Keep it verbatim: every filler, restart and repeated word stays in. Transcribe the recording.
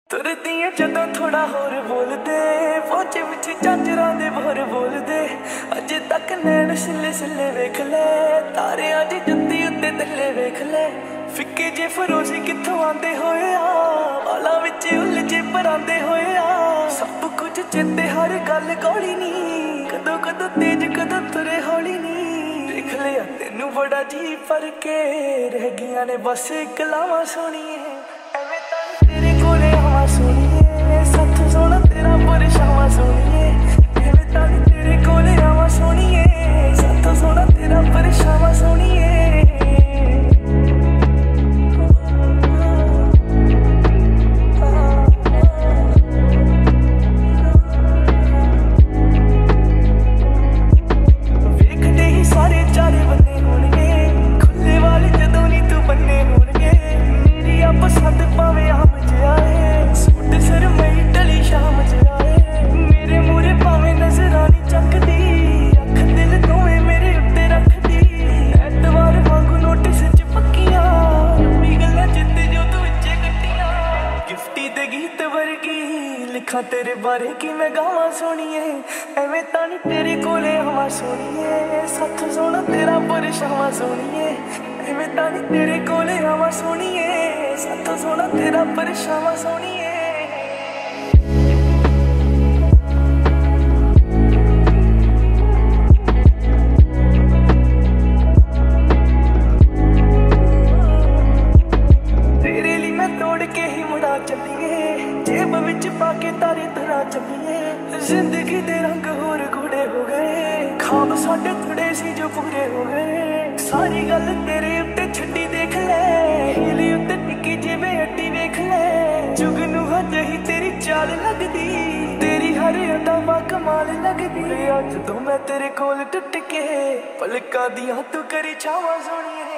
तुरदियां जदों थोड़ा होर बोलदे फौज विच झांजरां दे बोर बोलदे अजे तक नैन सिले सिले वेख ले तारे अज जत्ती उत्ते थल्ले वेख ले फिक्के जे फरोजी कित्थों आंदे होए आ वाला विच उलझे परांदे होए आ सब कुछ चेते हर गल कौड़ी नी कदों कदों तेज कदों तुरे हौली नी देख लिया तेनू बड़ा जी पर के रह गईयां ने बस कलावां सोहणीए एवें तां तेरे कोले आवां सोहणीए सत्थ सोहणा तेरा परछावां सोहणीए एवें तां तेरे कोले आवां सोहणीए सत्थ सोहणा तेरा परछावां सोहणीए लिखा तेरे बारे कि मैं गावां सोहणीए एवें तां नी तेरे कोले आवां सोहणीए सत्थ सोहणा तेरा परछावां सोहणीए एवें तां नी तेरे कोले आवां सोहणीए सत्थ सोहणा तेरा परछावां सोहणीए तेरे लिए मैं तोड़ के ही मुड़ा चलिए जेब विच पाके तारे तरह चलिए जिंदगी दे रंग होर गूढ़े हो गए खाब साडे थोड़े सी जो पूरे हो गए सारी गल तेरे उत्ते छड्डी देख ले हिली उत्ते टिकी जिवें अड्डी वेख ले जुगनू हजे ही तेरी चाल लगदी तेरी हर अदा कमाल लगदी अज तो मैं तेरे कोल टुट के पलकां दियां तू करी छावां सोहणीए।